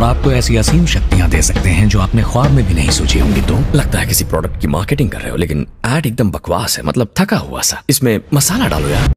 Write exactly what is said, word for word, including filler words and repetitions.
आपको ऐसी असीम शक्तियां दे सकते हैं जो आपने ख्वाब में भी नहीं सोची होंगी। तो लगता है किसी प्रोडक्ट की मार्केटिंग कर रहे हो, लेकिन एड एकदम बकवास है, मतलब थका हुआ सा। इसमें मसाला डालो यार।